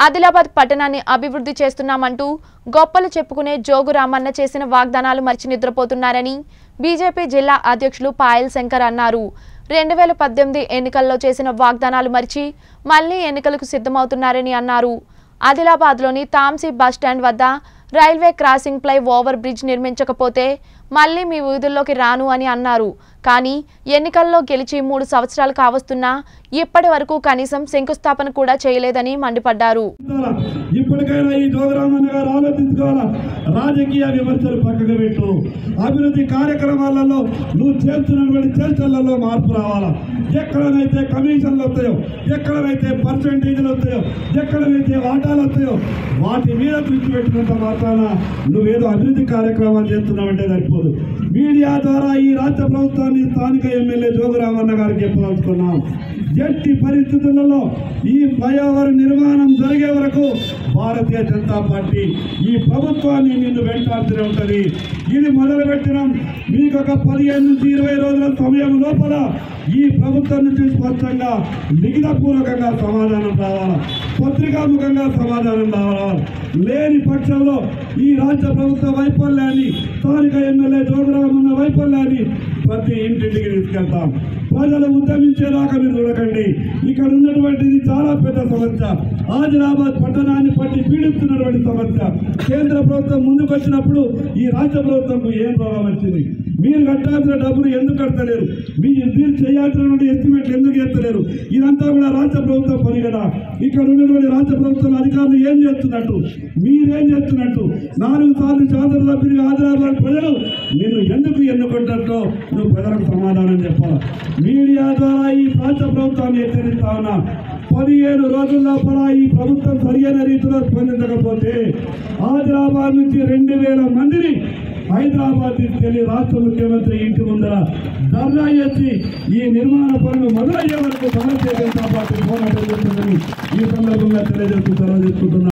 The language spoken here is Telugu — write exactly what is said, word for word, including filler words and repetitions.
ఆదిలాబాద్ పట్టణాన్ని అభివృద్ధి చేస్తున్నామంటూ గొప్పలు చెప్పుకునే జోగు రామన్న చేసిన వాగ్దానాలు మర్చి నిద్రపోతున్నారని బీజేపీ జిల్లా అధ్యక్షులు పాయల్ శంకర్ అన్నారు. రెండు వేల పద్దెనిమిది ఎన్నికల్లో చేసిన వాగ్దానాలు మర్చి మళ్లీ ఎన్నికలకు సిద్ధమవుతున్నారని అన్నారు. ఆదిలాబాద్లోని తాంసీ బస్టాండ్ వద్ద railway crossing flyover bridge నిర్మించకపోతే మళ్లీ మీ వీధుల్లోకి రాను అని అన్నారు. కానీ ఎన్నికల్లో గెలిచి మూడు సంవత్సరాలు కావస్తున్నా ఇప్పటి వరకు కనీసం శంకుస్థాపన కూడా చేయలేదని మండిపడ్డారు. ఇప్పటికైనా ఈ జోగరామన్న గారు ఆలోచించుకోవాలా. రాజకీయ విమర్శలు పక్కకు పెట్టు, అభివృద్ధి కార్యక్రమాలలో నువ్వు చేస్తున్నటువంటి చర్చలలో మార్పు రావాలా. ఎక్కడనైతే కమిషన్లు వస్తాయో, ఎక్కడనైతే పర్సెంటేజ్లు వస్తాయో, ఎక్కడనైతే వాటాలు వస్తాయో వాటి మీద దృష్టి పెట్టినంత మాత్రాన నువ్వేదో అభివృద్ధి కార్యక్రమాలు చేస్తున్నావంటే సరిపోదు. మీడియా ద్వారా ఈ రాష్ట్ర ప్రభుత్వాన్ని స్థానిక ఎమ్మెల్యే జోగరామన్న గారికి చెప్పదలుచుకున్నాం. ఎట్టి పరిస్థితులలో ఈ ఫ్లైఓవర్ నిర్మాణం జరిగే వరకు భారతీయ జనతా పార్టీ ఈ ప్రభుత్వాన్ని నిన్ను వెంటాడుతూనే ఉంటుంది. ఇది మొదలుపెట్టినాం. మీకు ఒక పదిహేను నుంచి ఇరవై రోజుల సమయం లోపల ఈ ప్రభుత్వం నుంచి స్పష్టంగా లిఖితపూర్వకంగా సమాధానం రావాలా, పత్రికాముఖంగా సమాధానం రావాలా. లేని పక్షంలో ఈ రాష్ట్ర ప్రభుత్వ వైఫల్యాన్ని, స్థానిక ఎమ్మెల్యే జోగరామన్న వైఫల్యాన్ని ప్రతి ఇంటింటికి తీసుకెళ్తాం. ప్రజలు ఉద్యమించేదాకా మీరు చూడకండి. ఇక్కడ ఉన్నటువంటిది చాలా పెద్ద సమస్య. ఆదిలాబాద్ పట్టణాన్ని పట్టి పీడిస్తున్నటువంటి సమస్య. కేంద్ర ప్రభుత్వం ముందుకు వచ్చినప్పుడు ఈ రాష్ట్ర ప్రభుత్వం ఏం రోగం వచ్చింది? మీరు కట్టాల్సిన డబ్బులు ఎందుకు కట్టలేరు? మీరు మీరు చేయాల్సినటువంటి ఎస్టిమేట్లు ఎందుకు చేస్తలేరు? ఇదంతా కూడా రాష్ట్ర ప్రభుత్వం పని కదా. ఇక్కడ ఉన్నటువంటి రాష్ట్ర ప్రభుత్వం అధికారులు ఏం చేస్తున్నట్టు, మీరేం చేస్తున్నట్టు? నాలుగు సార్లు శాసనసభ్యులు ఆదిలాబాద్ ప్రజలు నిన్ను ఎందుకు ఎన్నుకుంటారో నువ్వు ప్రజలకు సమాధానం చెప్పాలి. మీడియా ద్వారా ఈ రాష్ట్ర ప్రభుత్వాన్ని హెచ్చరిస్తా ఉన్నా. పదిహేను రోజుల లోపల ఈ ప్రభుత్వం సరైన రీతిలో స్పందించకపోతే ఆదిలాబాద్ నుంచి రెండు వేల మందిని హైదరాబాద్ తీసుకెళ్లి రాష్ట్ర ముఖ్యమంత్రి ఇంటి ముందర ధర్నా చేసి ఈ నిర్మాణ పనులు మొదలయ్యే వరకు భారతీయ జనతా పార్టీ పోరాటం చేస్తుందని ఈ సందర్భంగా తెలియజేస్తూ సెలవు తీసుకుంటున్నారు.